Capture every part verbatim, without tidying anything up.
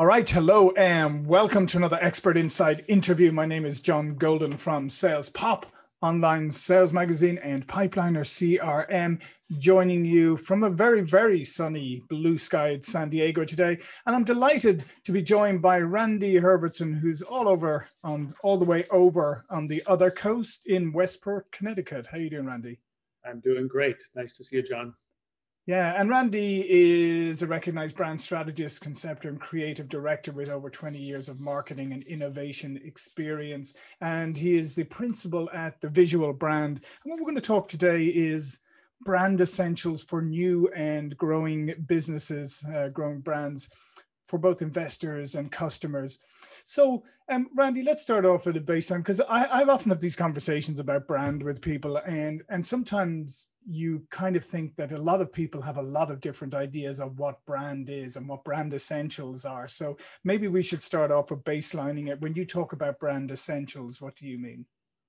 All right, hello and welcome to another Expert Insight interview. My name is John Golden from SalesPOP, online sales magazine and Pipeliner C R M, joining you from a very, very sunny blue-skied San Diego today. And I'm delighted to be joined by Randy Herbertson, who's all over, on all the way over on the other coast in Westport, Connecticut. How you doing, Randy? I'm doing great. Nice to see you, John. Yeah, and Randy is a recognized brand strategist, conceptor, and creative director with over twenty years of marketing and innovation experience. And he is the principal at The Visual Brand. And what we're going to talk today is brand essentials for new and growing businesses, uh, growing brands for both investors and customers. So, um, Randy, let's start off with a baseline, because I, I've often have these conversations about brand with people, and and sometimes you kind of think that a lot of people have a lot of different ideas of what brand is and what brand essentials are. So maybe we should start off with baselining it. When you talk about brand essentials, what do you mean?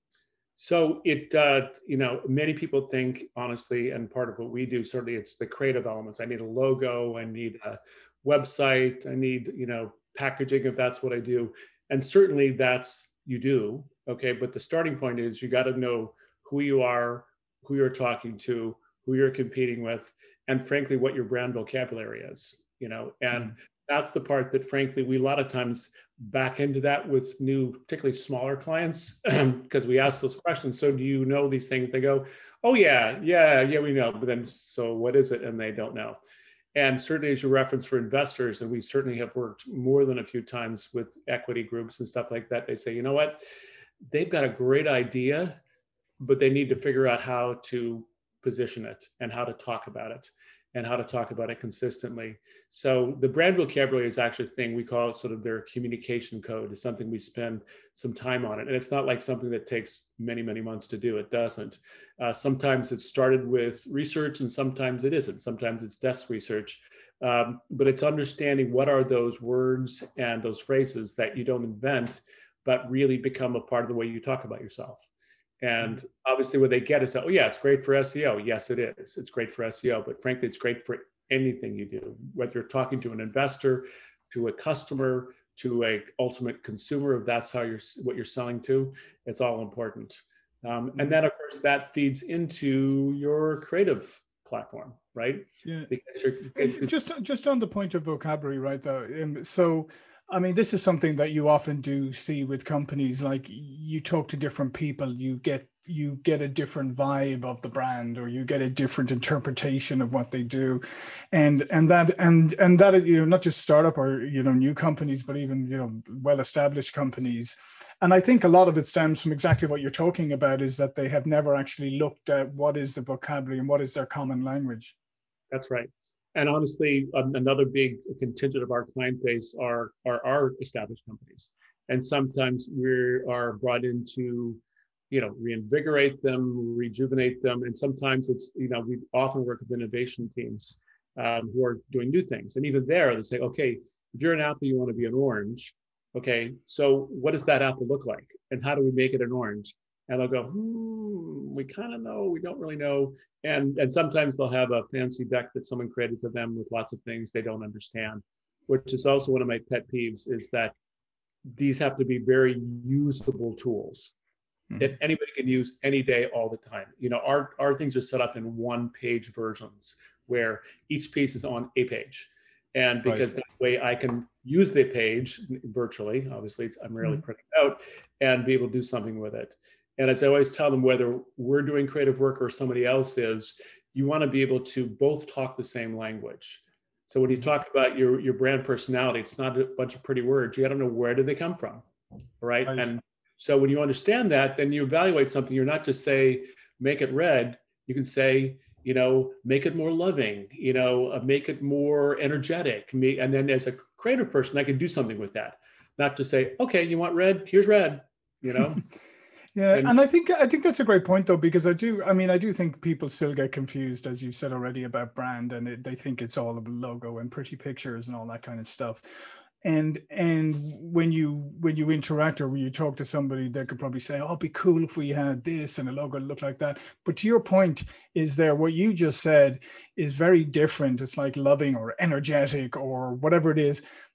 So it, uh, you know, many people think, honestly, and part of what we do, certainly it's the creative elements. I need a logo, I need a website, I need, you know, packaging, if that's what I do. And certainly that's, you do, okay? But the starting point is you got to know who you are, who you're talking to, who you're competing with, and frankly, what your brand vocabulary is, you know? And mm. that's the part that frankly, we a lot of times back into that with new, particularly smaller clients, because we ask those questions. So do you know these things? They go, oh yeah, yeah, yeah, we know. But then, so what is it? And they don't know. And certainly as you reference for investors, and we certainly have worked more than a few times with equity groups and stuff like that, they say, you know what, they've got a great idea, but they need to figure out how to position it and how to talk about it and how to talk about it consistently. So the brand vocabulary is actually a thing we call it sort of their communication code. Is something we spend some time on it. And it's not like something that takes many, many months to do. It doesn't. Uh, sometimes it's started with research and sometimes it isn't. Sometimes it's desk research. Um, but it's understanding what are those words and those phrases that you don't invent, but really become a part of the way you talk about yourself. And obviously what they get is that, oh yeah, it's great for S E O. Yes, it is. It's great for S E O, but frankly, it's great for anything you do, whether you're talking to an investor, to a customer, to a ultimate consumer, if that's how you're, what you're selling to, it's all important. Um, and then of course that feeds into your creative platform, right? Yeah. Because you're, just, just on the point of vocabulary, right though. Um, so, I mean, this is something that you often do see with companies. Like you talk to different people, you get you get a different vibe of the brand, or you get a different interpretation of what they do, and and that and and that you know not just startup or you know new companies, but even you know well-established companies. And I think a lot of it stems from exactly what you're talking about, is that they have never actually looked at what is the vocabulary and what is their common language. That's right. And honestly, um, another big contingent of our client base are, are our established companies. And sometimes we are brought in to, you know, reinvigorate them, rejuvenate them. And sometimes it's, you know, we often work with innovation teams um, who are doing new things. And even there, they say, okay, if you're an apple, you want to be an orange. Okay, so what does that apple look like? And how do we make it an orange? And they'll go, hmm, we kind of know, we don't really know. And, and sometimes they'll have a fancy deck that someone created for them with lots of things they don't understand, which is also one of my pet peeves, is that these have to be very usable tools mm-hmm. that anybody can use any day, all the time. You know, our, our things are set up in one page versions where each piece is on a page. And because right. that way I can use the page virtually, obviously it's, I'm rarely mm-hmm. printing out, and be able to do something with it. And as I always tell them, whether we're doing creative work or somebody else is, you want to be able to both talk the same language. So when you talk about your, your brand personality, it's not a bunch of pretty words. You got to know, where do they come from, right? right? And so when you understand that, then you evaluate something. You're not just say, make it red. You can say, you know, make it more loving, you know, uh, make it more energetic. Me, and then as a creative person, I can do something with that. Not to say, okay, you want red? Here's red, you know? Yeah, and, and I think I think that's a great point, though, because I do. I mean, I do think people still get confused, as you said already, about brand, and it, they think it's all a logo and pretty pictures and all that kind of stuff. And and when you when you interact or when you talk to somebody, they could probably say, "Oh, it'd be cool if we had this and a logo look like that." But to your point, is there what you just said is very different. It's like loving or energetic or whatever it is.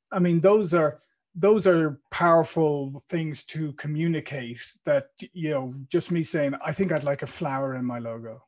I mean, those are those are powerful things to communicate. That, you know, just me saying, I think I'd like a flower in my logo.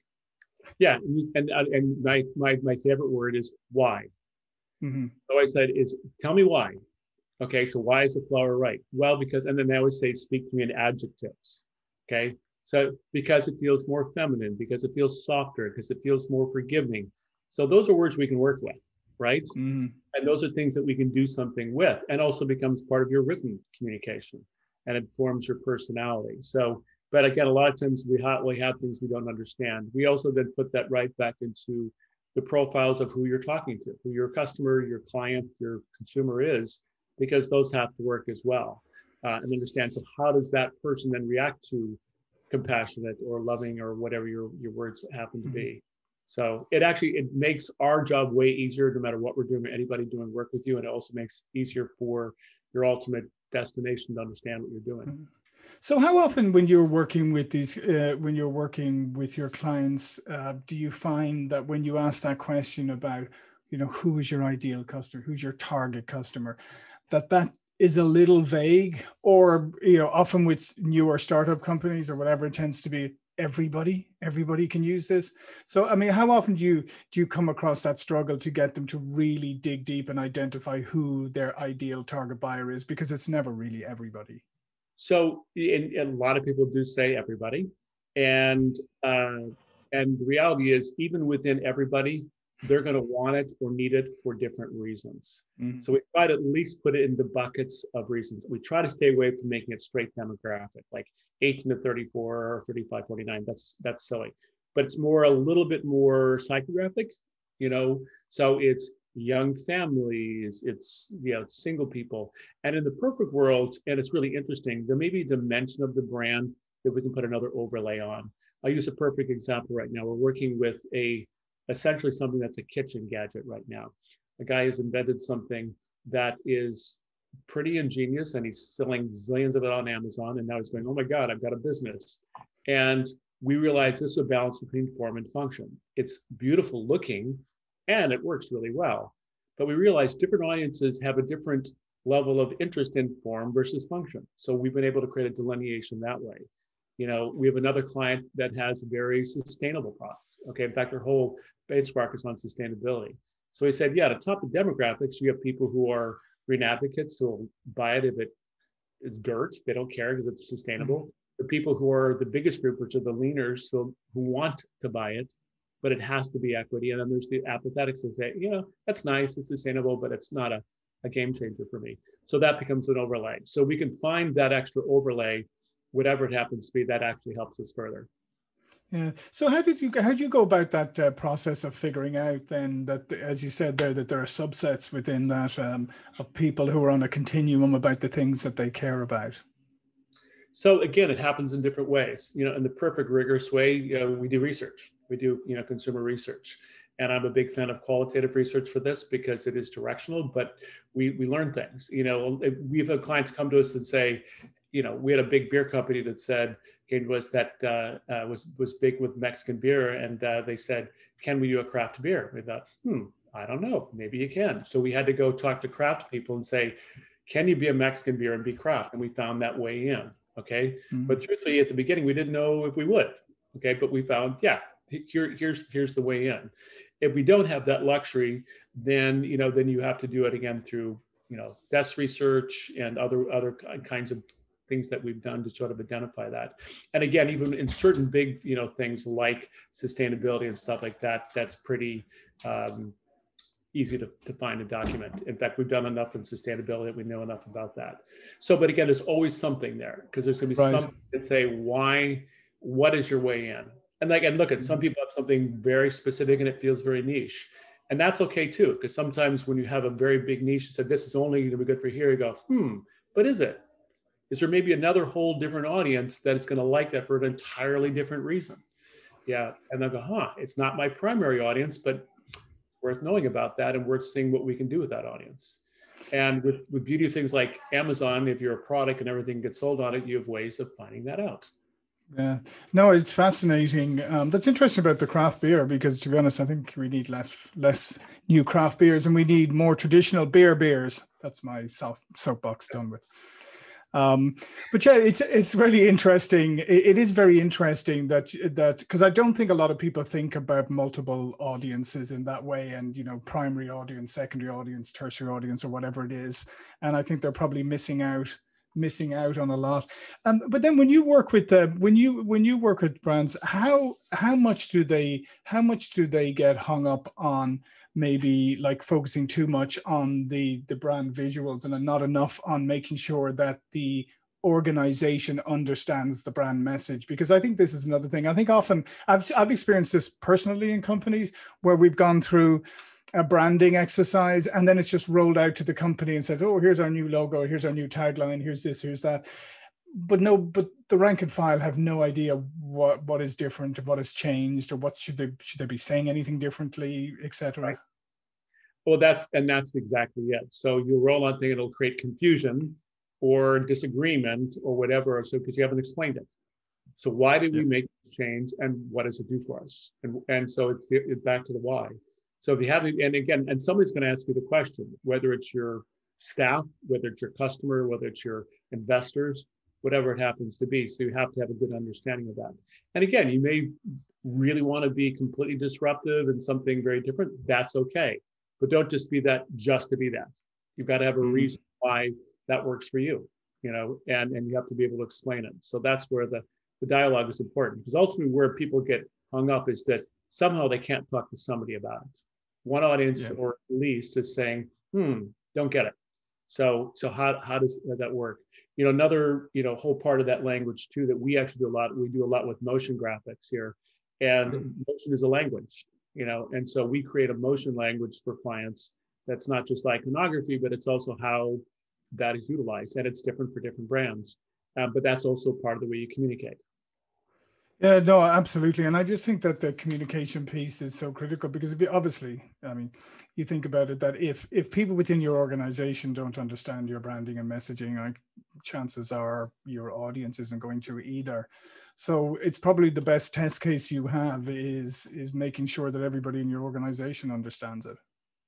Yeah, and and my my my favorite word is why. Mm-hmm. So I said is tell me why. Okay, so why is the flower right? Well, because, and then they always say speak to me in adjectives. Okay, so because it feels more feminine, because it feels softer, because it feels more forgiving. So those are words we can work with, right? Mm-hmm. And those are things that we can do something with, and also becomes part of your written communication, and it forms your personality. So, but again, a lot of times we have, we have things we don't understand. We also then put that right back into the profiles of who you're talking to, who your customer, your client, your consumer is, because those have to work as well, uh, and understand. So how does that person then react to compassionate or loving or whatever your, your words happen to be? So it actually, it makes our job way easier no matter what we're doing, or anybody doing work with you. And it also makes it easier for your ultimate destination to understand what you're doing. So how often when you're working with these, uh, when you're working with your clients, uh, do you find that when you ask that question about, you know, who is your ideal customer, who's your target customer, that that is a little vague? Or, you know, often with newer startup companies or whatever, it tends to be everybody, everybody can use this. So, I mean, how often do you, do you come across that struggle to get them to really dig deep and identify who their ideal target buyer is? Because it's never really everybody. So, and, and a lot of people do say everybody, and uh, and the reality is, even within everybody, they're going to want it or need it for different reasons. Mm-hmm. So we try to at least put it into buckets of reasons. We try to stay away from making it straight demographic, like eighteen to thirty-four or thirty-five, forty-nine. That's that's silly, but it's more a little bit more psychographic, you know. So it's young families, it's, you know, it's single people. And in the perfect world, and it's really interesting, there may be a dimension of the brand that we can put another overlay on. I'll use a perfect example right now. We're working with a, essentially something that's a kitchen gadget right now. A guy has invented something that is pretty ingenious, and he's selling zillions of it on Amazon. And now he's going, oh my God, I've got a business. And we realized this is a balance between form and function. It's beautiful looking, and it works really well. But we realized different audiences have a different level of interest in form versus function. So we've been able to create a delineation that way. You know, we have another client that has a very sustainable product. Okay, in fact, their whole benchmark is on sustainability. So we said, yeah, to top the demographics, you have people who are green advocates who will buy it if it is dirt. They don't care because it's sustainable. Mm-hmm. The people who are the biggest group, which are the leaners, so who want to buy it, but it has to be equity. And then there's the apathetics that say, you know, that's nice, it's sustainable, but it's not a, a game changer for me. So that becomes an overlay. So we can find that extra overlay, whatever it happens to be, that actually helps us further. Yeah. So how did you how did you go about that uh, process of figuring out then that, as you said there, that there are subsets within that um, of people who are on a continuum about the things that they care about? So again, it happens in different ways. You know, in the perfect rigorous way, you know, we do research. We do, you know, consumer research. And I'm a big fan of qualitative research for this because it is directional, but we we learn things. You know, we've had clients come to us and say, you know, we had a big beer company that said, came to us that uh, uh, was was big with Mexican beer, and uh, they said, can we do a craft beer? We thought, hmm, I don't know, maybe you can. So we had to go talk to craft people and say, can you be a Mexican beer and be craft? And we found that way in. Okay. Mm-hmm. But truthfully, at the beginning, we didn't know if we would. Okay. But we found, yeah, here, here's, here's the way in. If we don't have that luxury, then, you know, then you have to do it again through, you know, desk research and other, other kinds of things that we've done to sort of identify that. And again, even in certain big, you know, things like sustainability and stuff like that, that's pretty, um, easy to, to find a document. In fact, we've done enough in sustainability that we know enough about that. So, but again, there's always something there because there's going to be right. something that say, why, what is your way in? And like, and look at some people have something very specific and it feels very niche. And that's okay too, because sometimes when you have a very big niche, you said, this is only going to be good for here, you go, hmm, but is it? Is there maybe another whole different audience that is going to like that for an entirely different reason? Yeah. And they'll go, huh, it's not my primary audience, but worth knowing about that and worth seeing what we can do with that audience. And with, with beauty of things like Amazon, if you're a product and everything gets sold on it, you have ways of finding that out. Yeah, no, it's fascinating. Um, that's interesting about the craft beer because, to be honest, I think we need less less new craft beers and we need more traditional beer beers. That's my soft soapbox done with. Um, but yeah, it's it's really interesting. It, it is very interesting that that because I don't think a lot of people think about multiple audiences in that way, and you know, primary audience, secondary audience, tertiary audience, or whatever it is. And I think they're probably missing out missing out on a lot. Um, but then when you work with uh, when you when you work with brands, how how much do they how much do they get hung up on maybe like focusing too much on the the brand visuals and not enough on making sure that the organization understands the brand message? Because I think this is another thing. I think often I've I've experienced this personally in companies where we've gone through a branding exercise and then it's just rolled out to the company and said, oh, here's our new logo, here's our new tagline, here's this, here's that. But no, but the rank and file have no idea what what is different, what has changed, or what should they should they be saying anything differently, et cetera. Right. Well, that's and that's exactly it. So you roll on thing, it'll create confusion or disagreement or whatever. So because you haven't explained it. So why did we make this change, and what does it do for us? And and so it's, the, it's back to the why. So if you have, and again, and somebody's going to ask you the question, whether it's your staff, whether it's your customer, whether it's your investors, whatever it happens to be. So you have to have a good understanding of that. And again, you may really want to be completely disruptive and something very different. That's okay. But don't just be that just to be that. You've got to have a reason why that works for you, you know, and, and you have to be able to explain it. So that's where the, the dialogue is important, because ultimately where people get hung up is that somehow they can't talk to somebody about it. One audience, yeah, or at least is saying, hmm, don't get it. So, so how, how does that work? You know, another, you know, whole part of that language too, that we actually do a lot, we do a lot with motion graphics here, and mm-hmm. motion is a language, you know, and so we create a motion language for clients that's not just iconography, but it's also how that is utilized, and it's different for different brands. Um, but that's also part of the way you communicate. Yeah, no, absolutely. And I just think that the communication piece is so critical, because if you, obviously, I mean, you think about it, that if if people within your organization don't understand your branding and messaging, like chances are your audience isn't going to either. So it's probably the best test case you have is is making sure that everybody in your organization understands it.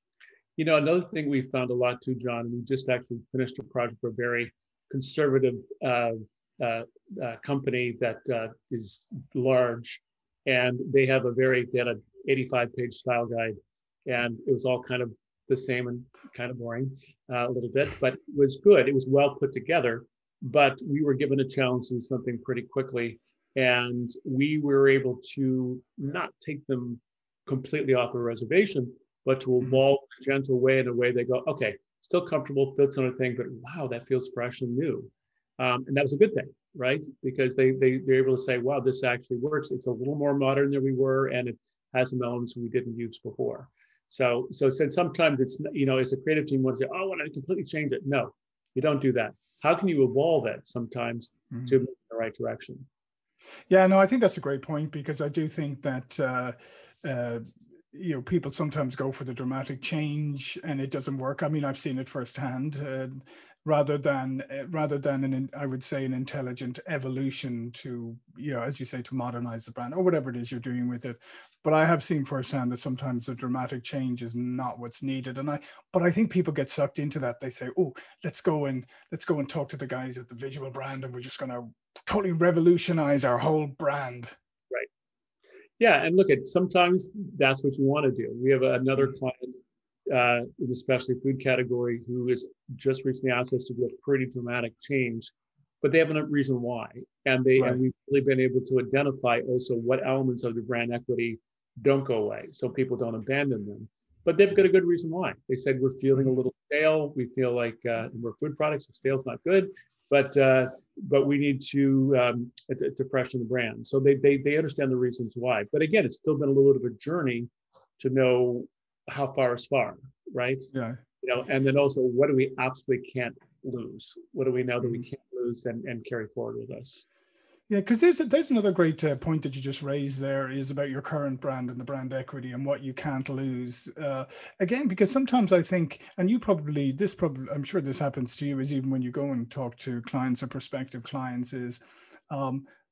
You know, another thing we found a lot too, John, we just actually finished a project for a very conservative uh, uh, uh, company that uh, is large, and they have a very, they had an eighty-five page style guide, and it was all kind of the same and kind of boring uh, a little bit, but it was good. It was well put together, but we were given a challenge to do something pretty quickly, and we were able to not take them completely off the reservation, but to evolve in a gentle way, in a way they go, okay, still comfortable, fits on a thing, but wow, that feels fresh and new. Um, and that was a good thing, right? Because they, they, they're able to say, wow, this actually works. It's a little more modern than we were, and it has some elements we didn't use before. So, so since sometimes it's, you know, as a creative team, want to say, oh, I want to completely change it. No, you don't do that. How can you evolve it sometimes mm-hmm. to move in the right direction? Yeah, no, I think that's a great point, because I do think that, uh, uh, you know, people sometimes go for the dramatic change and it doesn't work. I mean, I've seen it firsthand. Uh, rather than uh, rather than an, I would say, an intelligent evolution to, you know, as you say, to modernize the brand or whatever it is you're doing with it. But I have seen firsthand that sometimes the dramatic change is not what's needed. And I, but I think people get sucked into that. They say, oh, let's go and let's go and talk to the guys at the visual brand, and we're just going to totally revolutionize our whole brand. Right. Yeah, and look, at sometimes that's what you want to do. We have another client uh, in the specialty food category who is just recently asked us to do a pretty dramatic change, but they have a reason why, and they right. and we've really been able to identify also what elements of the brand equity don't go away, so people don't abandon them. But they've got a good reason why. They said, we're feeling a little stale. We feel like uh, we're food products, so stale's not good, but uh, but we need to um, to, to freshen the brand. So they, they they understand the reasons why. But again, it's still been a little bit of a journey to know how far is far, right? Yeah. You know, and then also, what do we absolutely can't lose? What do we know that we can't lose and, and carry forward with us? Yeah, because there's there's another great uh, point that you just raised there, is about your current brand and the brand equity and what you can't lose. Uh, again, because sometimes I think, and you probably, this probably, I'm sure this happens to you, is even when you go and talk to clients or prospective clients, is um,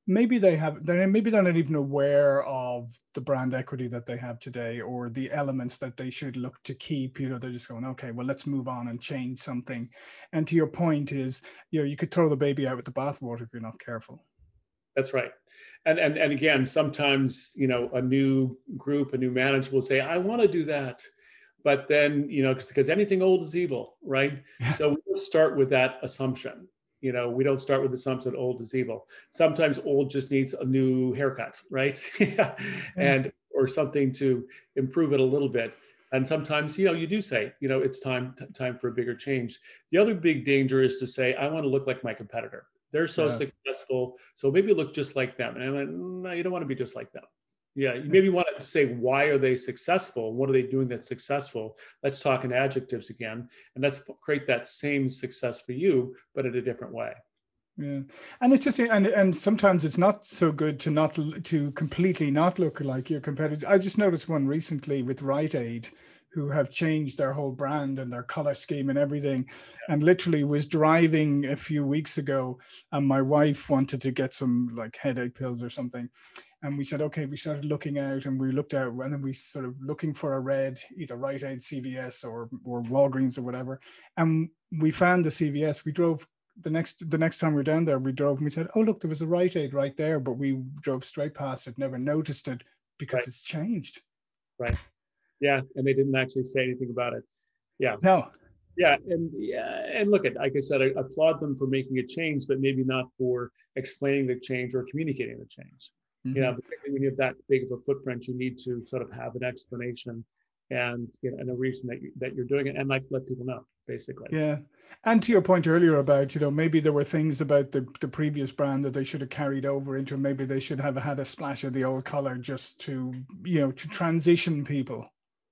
maybe they have, they maybe they're not even aware of the brand equity that they have today, or the elements that they should look to keep. You know, they're just going, okay, well, let's move on and change something. And to your point is, you know, you could throw the baby out with the bathwater if you're not careful. That's right. And, and, and again, sometimes, you know, a new group, a new manager will say, I want to do that. But then, you know, because anything old is evil, right? Yeah. So we don't start with that assumption. You know, we don't start with the assumption old is evil. Sometimes old just needs a new haircut, right? Yeah. And, or something to improve it a little bit. And sometimes, you know, you do say, you know, it's time, time for a bigger change. The other big danger is to say, I want to look like my competitor. They're so Yeah. successful, so maybe look just like them. And I'm like, no, you don't want to be just like them. Yeah, you maybe want to say, why are they successful? What are they doing that's successful? Let's talk in adjectives again, and let's create that same success for you, but in a different way. Yeah, and it's just, and and sometimes it's not so good to not to completely not look like your competitors. I just noticed one recently with Rite Aid, who have changed their whole brand and their color scheme and everything, Yeah. and literally was driving a few weeks ago, and my wife wanted to get some like headache pills or something, and we said, okay, we started looking out, and we looked out, and then we sort of looking for a red, either Rite Aid, C V S, or or Walgreens or whatever, and we found the C V S. We drove. The next the next time we were down there, we drove and we said, oh, look, there was a Rite Aid right there, but we drove straight past it, never noticed it because Right. it's changed. Right. Yeah. And they didn't actually say anything about it. Yeah. No. Yeah. And yeah, and look at, like I said, I applaud them for making a change, but maybe not for explaining the change or communicating the change. Mm-hmm. You know, particularly when you have that big of a footprint, you need to sort of have an explanation and, you know, and a reason that you, that you're doing it, and like let people know, basically. Yeah. And to your point earlier about, you know, maybe there were things about the, the previous brand that they should have carried over into, maybe they should have had a splash of the old color just to, you know, to transition people.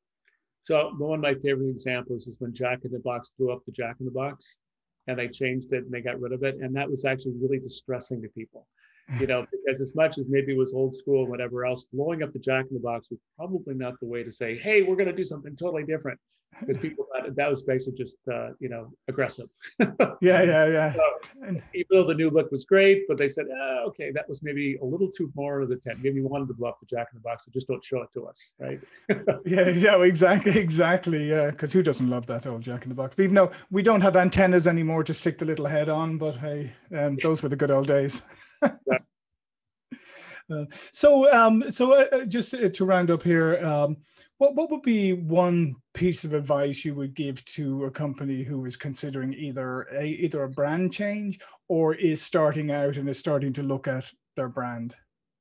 So one of my favorite examples is when Jack in the Box blew up the Jack in the Box, and they changed it and they got rid of it. And that was actually really distressing to people. You know, because as much as maybe it was old school and whatever else, blowing up the Jack in the Box was probably not the way to say, hey, we're going to do something totally different. Because people thought that was basically just, uh, you know, aggressive. Yeah, yeah, yeah. So, even though the new look was great, but they said, oh, okay, that was maybe a little too more of the tent. Maybe we wanted to blow up the Jack in the Box, so just don't show it to us, right? yeah, yeah, exactly, exactly. Yeah, because who doesn't love that old Jack in the Box? But even though we don't have antennas anymore to stick the little head on, but hey, um, those were the good old days. Right. Uh, so, um, so uh, just to round up here, um, what what would be one piece of advice you would give to a company who is considering either a either a brand change or is starting out and is starting to look at their brand?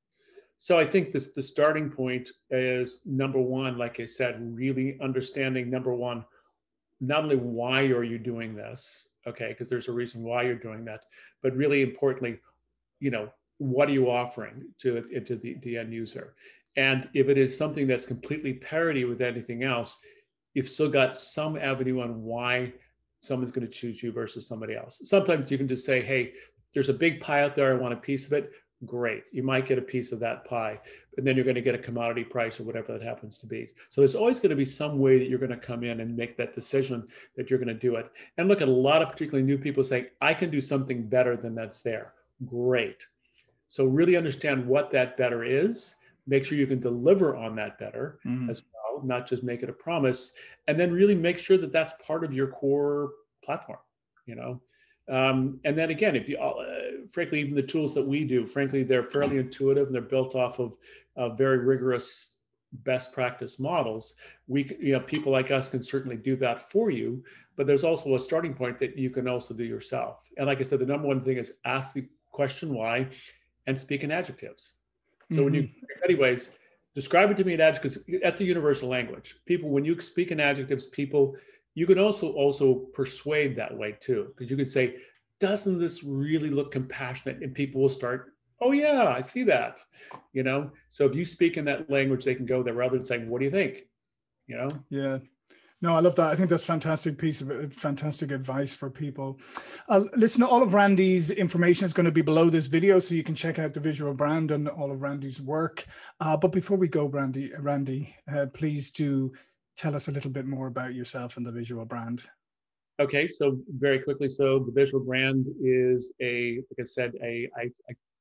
So I think this the starting point is, number one, like I said, really understanding, number one, not only why are you doing this, okay, because there's a reason why you're doing that, but really importantly, you know, what are you offering to, to the, the end user? And if it is something that's completely parity with anything else, you've still got some avenue on why someone's going to choose you versus somebody else. Sometimes you can just say, hey, there's a big pie out there, I want a piece of it. Great. You might get a piece of that pie, and then you're going to get a commodity price or whatever that happens to be. So there's always going to be some way that you're going to come in and make that decision that you're going to do it. And look at a lot of particularly new people saying, I can do something better than that's there. Great. So really understand what that better is, make sure you can deliver on that better mm-hmm. as well, not just make it a promise, and then really make sure that that's part of your core platform, you know? Um, and then again, if you, uh, frankly, even the tools that we do, frankly, they're fairly intuitive and they're built off of uh, very rigorous best practice models. We, you know, people like us can certainly do that for you, but there's also a starting point that you can also do yourself. And like I said, the number one thing is ask the question why, and speak in adjectives. So mm-hmm. when you, anyways, describe it to me in adjectives, because that's a universal language. People, when you speak in adjectives, people, you can also also persuade that way too, because you could say, doesn't this really look compassionate? And people will start, oh yeah, I see that, you know? So if you speak in that language, they can go there rather than saying, what do you think? You know? Yeah. No, I love that. I think that's fantastic piece of fantastic advice for people. Uh, listen, all of Randy's information is going to be below this video, so you can check out the visual brand and all of Randy's work. Uh, but before we go, Randy, Randy, uh, please do tell us a little bit more about yourself and the visual brand. Okay, so very quickly, so the visual brand is a, like I said, a I, I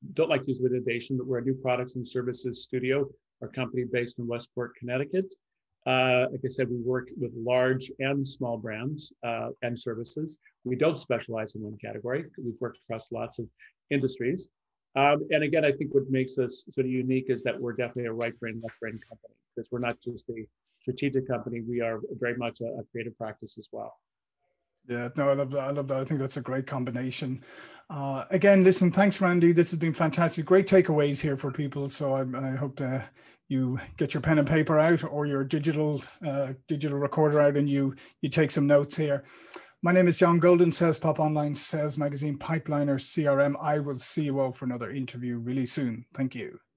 don't like to use innovation, but we're a new products and services studio, our company based in Westport, Connecticut. Uh, like I said, we work with large and small brands uh, and services. We don't specialize in one category. We've worked across lots of industries. Um, and again, I think what makes us sort of unique is that we're definitely a right brain, left brain company, because we're not just a strategic company. We are very much a, a creative practice as well. Yeah, no, I love that. I love that. I think that's a great combination. Uh, again, listen, thanks, Randy. This has been fantastic. Great takeaways here for people. So I, I hope uh, you get your pen and paper out, or your digital uh, digital recorder out, and you you take some notes here. My name is John Golden, SalesPOP Online Sales Magazine Pipeliner C R M. I will see you all for another interview really soon. Thank you.